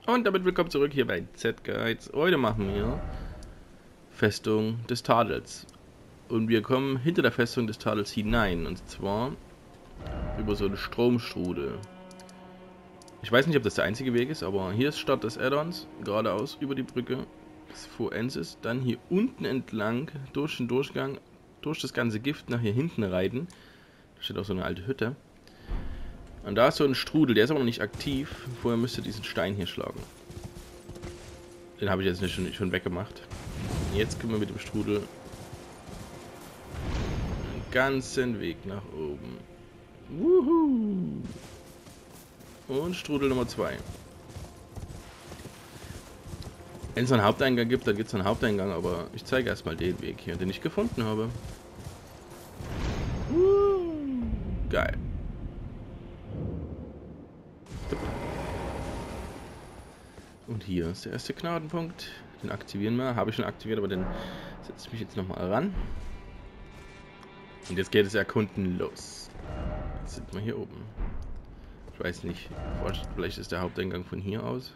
Und damit willkommen zurück hier bei Z-Guides. Heute machen wir Festung des Tadels. Und wir kommen hinter der Festung des Tadels hinein. Und zwar über so einen Stromstrudel. Ich weiß nicht, ob das der einzige Weg ist, aber hier ist Start des Add-ons. Geradeaus über die Brücke des Foensis. Dann hier unten entlang durch den Durchgang, durch das ganze Gift nach hier hinten reiten. Da steht auch so eine alte Hütte. Und da ist so ein Strudel, der ist aber noch nicht aktiv. Vorher müsst ihr diesen Stein hier schlagen. Den habe ich jetzt nicht schon weggemacht. Jetzt können wir mit dem Strudel den ganzen Weg nach oben. Wuhu! Und Strudel Nummer 2. Wenn es einen Haupteingang gibt, dann gibt es einen Haupteingang, aber ich zeige erstmal den Weg hier, den ich gefunden habe. Geil. Und hier ist der erste Gnadenpunkt. Den aktivieren wir. Habe ich schon aktiviert, aber den setze ich mich jetzt nochmal ran. Und jetzt geht das Erkunden los. Jetzt sind wir hier oben. Ich weiß nicht. Vielleicht ist der Haupteingang von hier aus.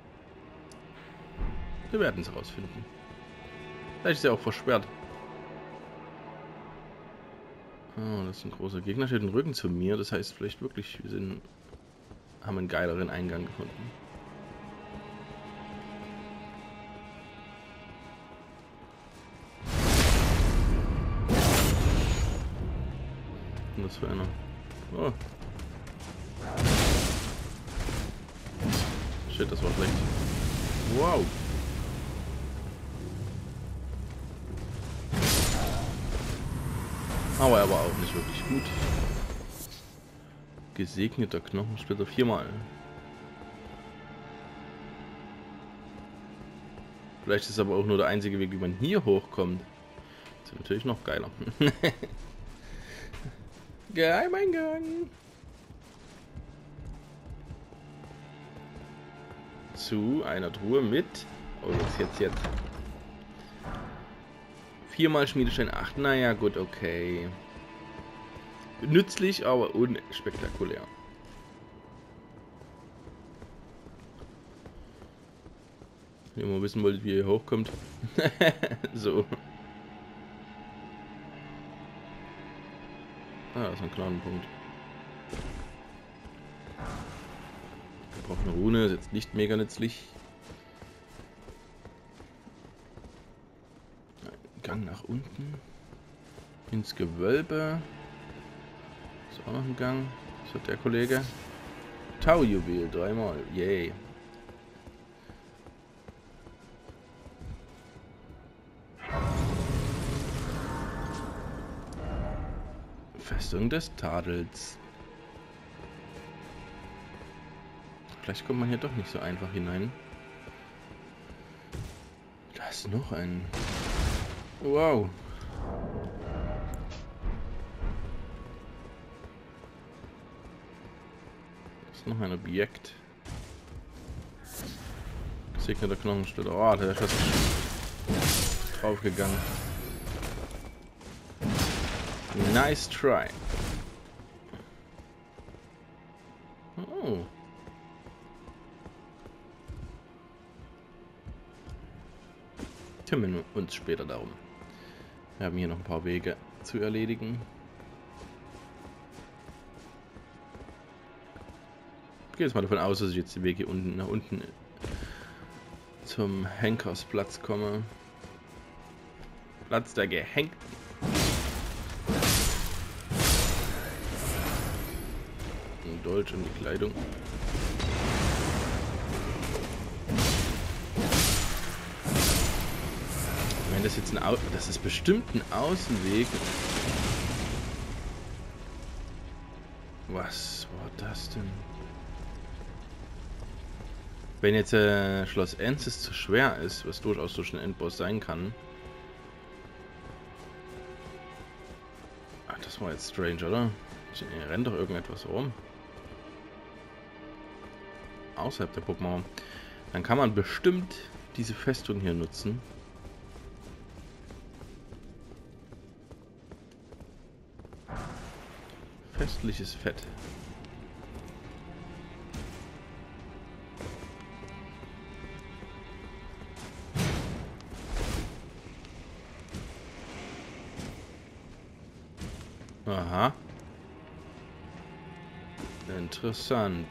Wir werden es herausfinden. Vielleicht ist er auch versperrt. Oh, das ist ein großer Gegner. Steht den Rücken zu mir. Das heißt vielleicht wirklich, wir haben einen geileren Eingang gefunden. Was für einer? Oh. Shit, das war schlecht. Wow. Aber er war auch nicht wirklich gut. Gesegneter Knochensplitter 4-mal. Vielleicht ist aber auch nur der einzige Weg, wie man hier hochkommt. Das ist natürlich noch geiler. Geheimeingang. Zu einer Truhe mit... Oh, jetzt. 4-mal Schmiedestein 8. Naja, gut, okay. Nützlich, aber unspektakulär. Wenn ihr mal wissen wolltet, wie ihr hochkommt. So. Ah, das ist ein Gnadenpunkt. Ich brauche eine Rune, ist jetzt nicht mega nützlich. Ein Gang nach unten. Ins Gewölbe. Ist auch noch ein Gang. Was hat der Kollege? Taujuwel, 3-mal. Yay. Festung des Tadels. Vielleicht kommt man hier doch nicht so einfach hinein. Da ist noch ein... Wow. Das ist noch ein Objekt. Gesegneter Knochensplitter. Oh, der ist fast draufgegangen. Nice try. Oh. Kümmern wir uns später darum. Wir haben hier noch ein paar Wege zu erledigen. Ich gehe jetzt mal davon aus, dass ich jetzt den Weg hier unten nach unten zum Henkersplatz komme. Platz der Gehängten. Dolch und die Kleidung. Wenn das jetzt das ist bestimmt ein Außenweg. Was war das denn? Wenn jetzt Schloss Enzis zu schwer ist, was durchaus durch einen Endboss sein kann. Ach, das war jetzt strange, oder? Hier rennt doch irgendetwas rum. Außerhalb der Burgmauer. Dann kann man bestimmt diese Festung hier nutzen. Festliches Fett. Aha. Interessant.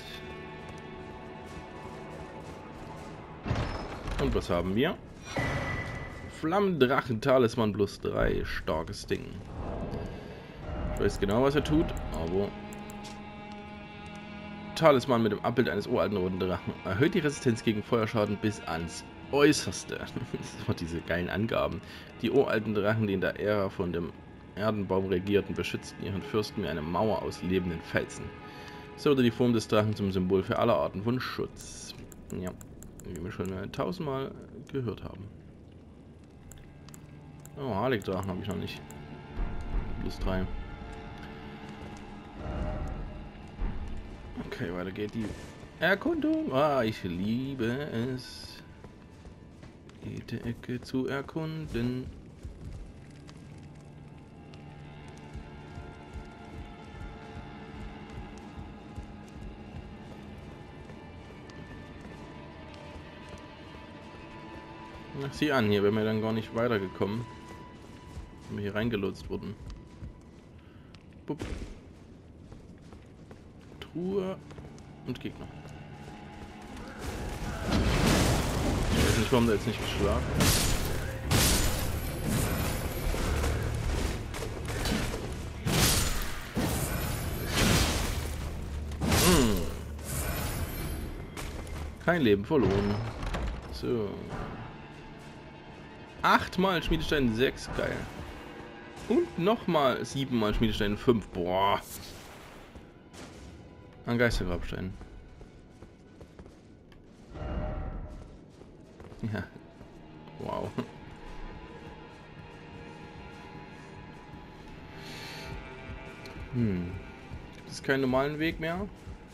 Und was haben wir? Flammendrachen-Talisman plus 3. Starkes Ding. Ich weiß genau, was er tut, aber... Talisman mit dem Abbild eines uralten roten Drachen. Erhöht die Resistenz gegen Feuerschaden bis ans Äußerste. Das waren diese geilen Angaben. Die uralten Drachen, die in der Ära von dem Erdenbaum regierten, beschützten ihren Fürsten wie eine Mauer aus lebenden Felsen. So wurde die Form des Drachen zum Symbol für alle Arten von Schutz. Ja, wie wir schon 1000-mal gehört haben. Oh, Harlek-Drachen habe ich noch nicht. Plus 3. Okay, weiter geht die Erkundung. Ah, ich liebe es, jede Ecke zu erkunden. Ach, sieh an, hier wären wir dann gar nicht weitergekommen. Wenn wir hier reingelotst wurden. Bup. Truhe und Gegner. Ich weiß nicht, warum der jetzt nicht geschlagen ist. Kein Leben verloren. So. 8-mal Schmiedestein 6, geil. Und nochmal 7-mal Schmiedestein 5. Boah. An Geistergrabstein. Ja. Wow. Gibt es keinen normalen Weg mehr?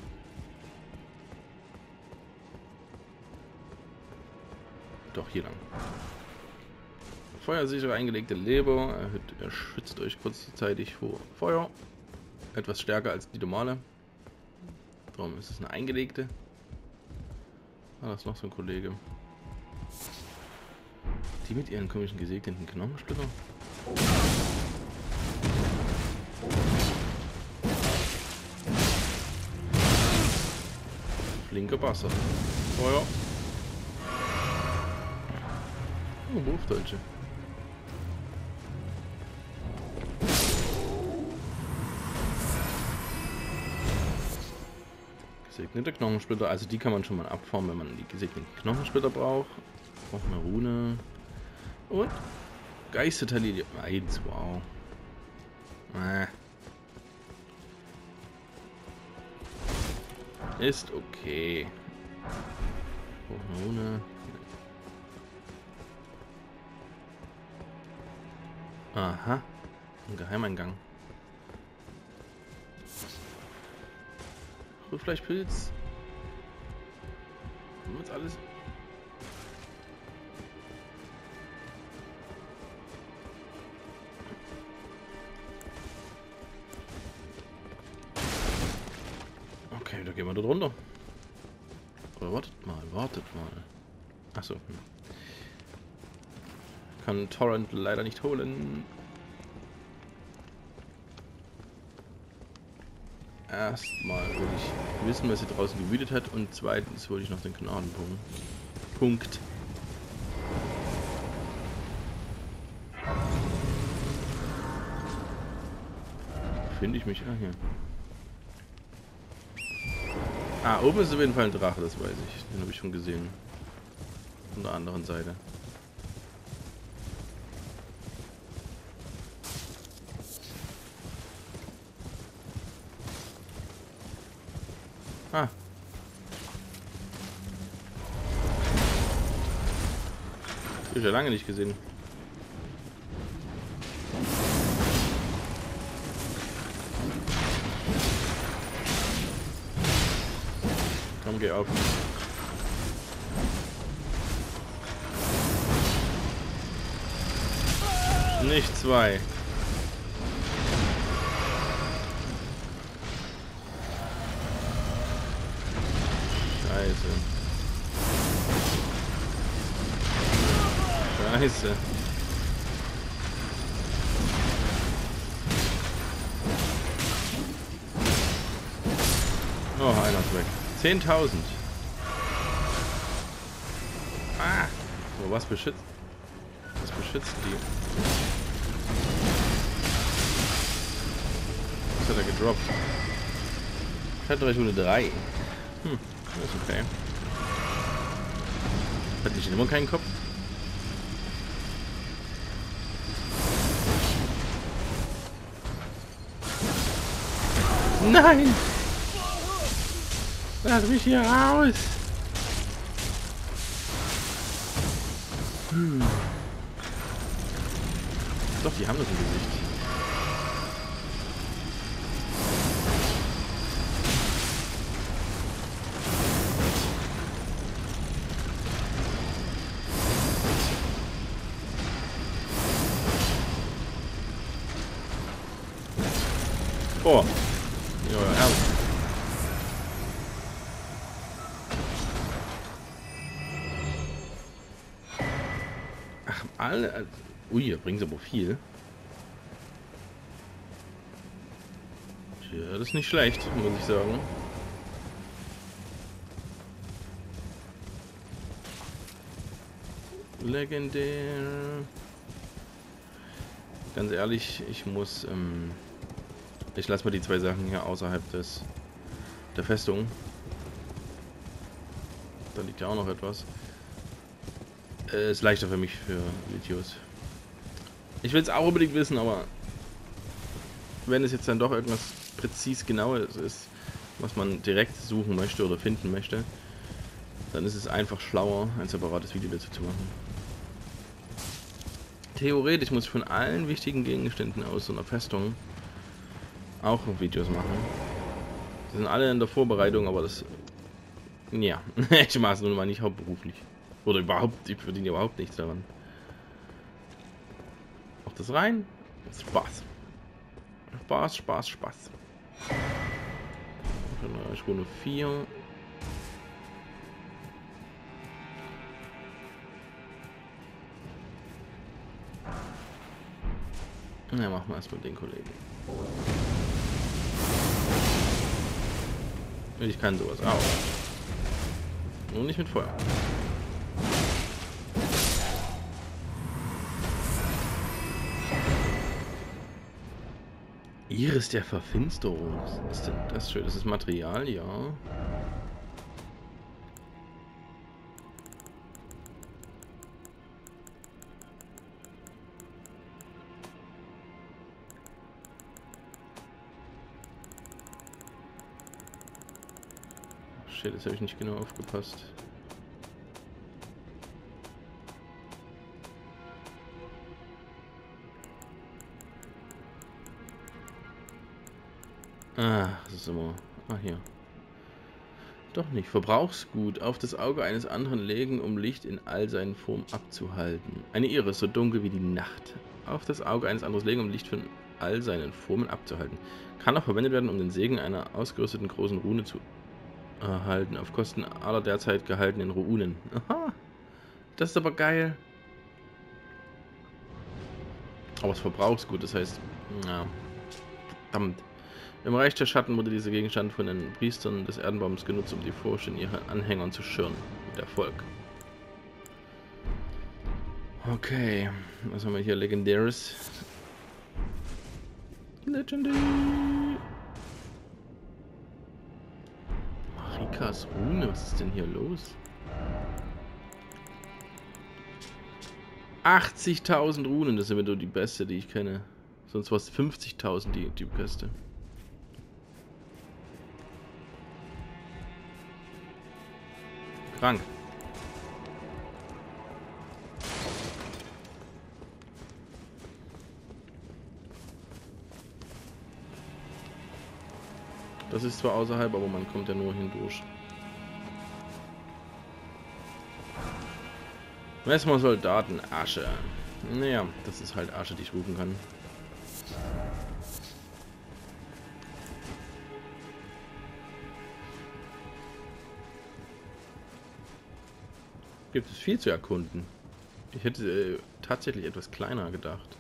Doch, hier lang. Feuersichere eingelegte Leber. Er schützt euch kurzzeitig vor Feuer. Etwas stärker als die normale. Darum ist es eine eingelegte. Ah, da ist noch so ein Kollege. Die mit ihren komischen gesegneten Knochensplitter. Flinker Bastard. Feuer. Oh, Wurfdeutsche. Gesegnete Knochensplitter, also die kann man schon mal abformen, wenn man die gesegneten Knochensplitter braucht. Braucht eine Rune. Und Geistertalilie 1, wow. Ist okay. Braucht eine Rune. Aha. Ein Geheimeingang. Rückfleischpilz. Haben wir jetzt alles? Okay, da gehen wir dort runter. Oder wartet mal, Achso. Kann Torrent leider nicht holen. Erstmal will ich wissen, was sie draußen gewütet hat, und zweitens hole ich noch den Gnadenpunkt. Punkt. Finde ich mich? Ah, hier. Ah, oben ist auf jeden Fall ein Drache, das weiß ich. Den habe ich schon gesehen. Von der anderen Seite. Ah. Ich habe ja lange nicht gesehen. Komm, geh auf. Nicht zwei. Scheiße. Scheiße. Oh, einer ist weg. 10.000. Ah! So, was beschützt? Was beschützt die? Was hat er gedroppt? Fettreichhunde 3. Hm, das ist okay. Hat nicht immer keinen Kopf? Nein! Lass mich hier raus! Doch, die haben das im Gesicht. Oh! Ja, ja. Ach, alle. Ui, hier bringen sie aber viel. Ja, das ist nicht schlecht, muss ich sagen. Legendär. Ganz ehrlich, ich muss. Ich lasse mal die zwei Sachen hier außerhalb der Festung. Da liegt ja auch noch etwas. Ist leichter für mich für Videos. Ich will es auch unbedingt wissen, aber wenn es jetzt dann doch irgendwas präzis genaues ist, was man direkt suchen möchte oder finden möchte, dann ist es einfach schlauer, ein separates Video dazu zu machen. Theoretisch muss ich von allen wichtigen Gegenständen aus so einer Festung auch noch Videos machen. Die sind alle in der Vorbereitung, aber das... Ja, ich mache es nun mal nicht hauptberuflich. Oder überhaupt, ich verdiene überhaupt nichts daran. Auf das rein. Spaß. Spaß, Spaß, Spaß. Ich wohne 4. Na, machen wir erstmal den Kollegen. Ich kann sowas auch. Nur nicht mit Feuer. Iris der Verfinsterung. Was ist denn das schön? Das ist Material, ja. Shit, das habe ich nicht genau aufgepasst. Ah, das ist immer... Ah, hier. Doch nicht. Verbrauchsgut. Auf das Auge eines anderen legen, um Licht in all seinen Formen abzuhalten. Eine Iris, so dunkel wie die Nacht. Auf das Auge eines anderen legen, um Licht von all seinen Formen abzuhalten. Kann auch verwendet werden, um den Segen einer ausgerüsteten großen Rune zu erhalten. Auf Kosten aller derzeit gehaltenen Runen. Aha. Das ist aber geil. Aber es Verbrauchsgut, das heißt... Ja. Verdammt. Im Reich der Schatten wurde dieser Gegenstand von den Priestern des Erdenbaums genutzt, um die Furcht in ihren Anhängern zu schüren. Mit Erfolg. Okay. Was haben wir hier? Legendaries. Legendary. Marikas Rune, was ist denn hier los? 80.000 Runen, das ist immer nur die beste, die ich kenne. Sonst war es 50.000 die beste. Krank. Das ist zwar außerhalb, aber man kommt ja nur hindurch. Messmer Soldaten, Asche. Naja, das ist halt Asche, die ich rufen kann. Gibt es viel zu erkunden. Ich hätte tatsächlich etwas kleiner gedacht.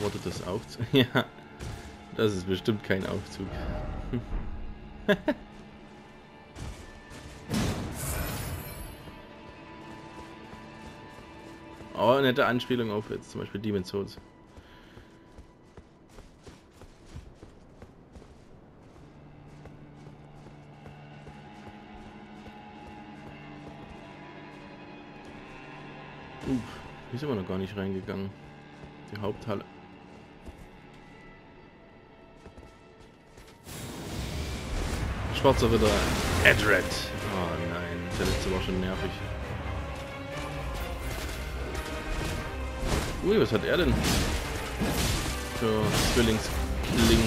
Unerwartet das Aufzug. Ja, das ist bestimmt kein Aufzug. Aber eine nette Anspielung auf jetzt zum Beispiel Demon's Souls. Hier sind wir noch gar nicht reingegangen. Die Haupthalle. Schwarzer Ritter. Edred. Oh nein, der letzte war schon nervig. Ui, was hat er denn? Für Zwillingskling.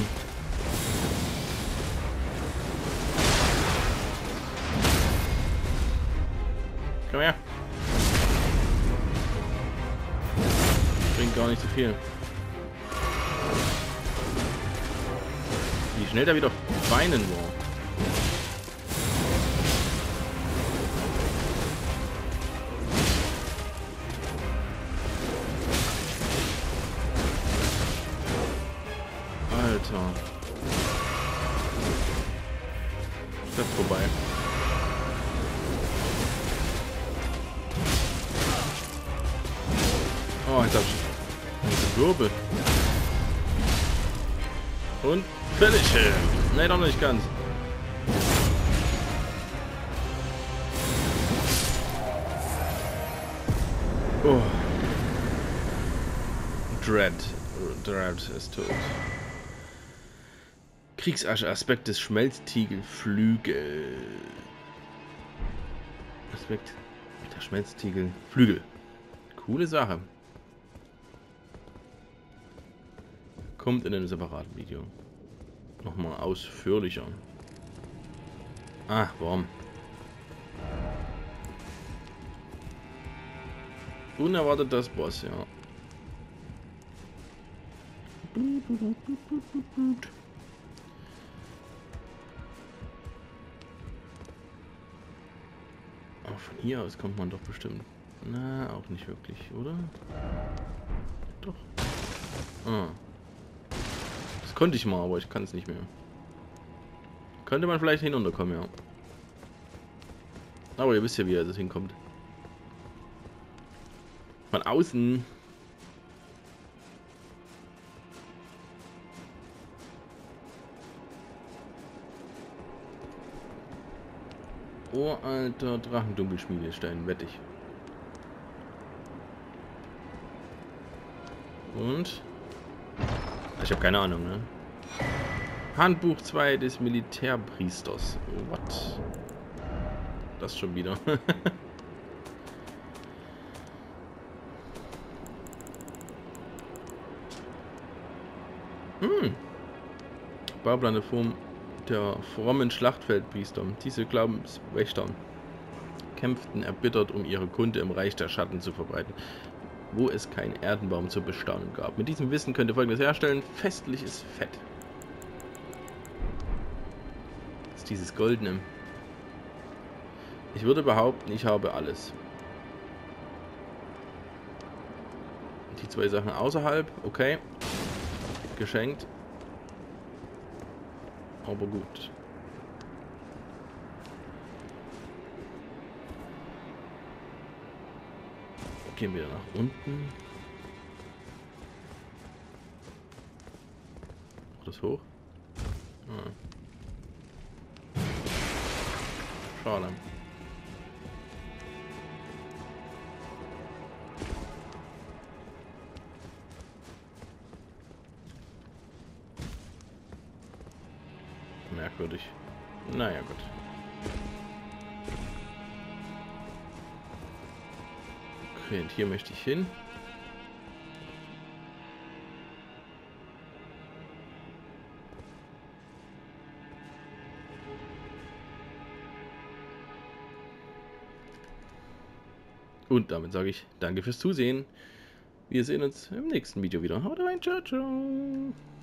Komm her. Bringt gar nicht so viel. Wie schnell der wieder weinen war. Alter. Ist das vorbei? Oh, jetzt hab ich Wirbel. Und fertig. Ne, doch nicht ganz. Oh. Dread ist tot. Kriegsasche-Aspekt des Schmelztiegelflügel. Aspekt der Schmelztiegelflügel. Coole Sache. Kommt in einem separaten Video. Nochmal ausführlicher. Ah, warum? Unerwartet das Boss, ja. Aber von hier aus kommt man doch bestimmt. Na, auch nicht wirklich, oder? Doch. Ah. Das konnte ich mal, aber ich kann es nicht mehr. Könnte man vielleicht hinunterkommen, ja. Aber ihr wisst ja, wie er das hinkommt. Von außen. Oh, alter Drachendunkelschmiedestein, wette ich. Und? Ich habe keine Ahnung, ne? Handbuch 2 des Militärpriesters. What? Das schon wieder. Bauplan Form der frommen Schlachtfeldpriester. Diese Glaubenswächter kämpften erbittert, um ihre Kunde im Reich der Schatten zu verbreiten, wo es keinen Erdenbaum zu bestaunen gab. Mit diesem Wissen könnt ihr Folgendes herstellen: festliches Fett. Das ist dieses Goldene. Ich würde behaupten, ich habe alles. Die zwei Sachen außerhalb, okay. Geschenkt. Aber gut. Gehen wir nach unten. Das hoch? Ah. Schade. Merkwürdig. Naja, gut. Okay, und hier möchte ich hin. Und damit sage ich danke fürs Zusehen. Wir sehen uns im nächsten Video wieder. Haut rein, ciao, ciao.